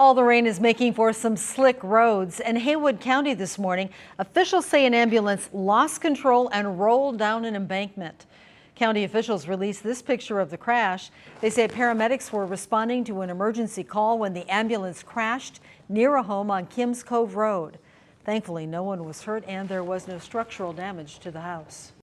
All the rain is making for some slick roads. In Haywood County this morning, officials say an ambulance lost control and rolled down an embankment. County officials released this picture of the crash. They say paramedics were responding to an emergency call when the ambulance crashed near a home on Kim's Cove Road. Thankfully, no one was hurt and there was no structural damage to the house.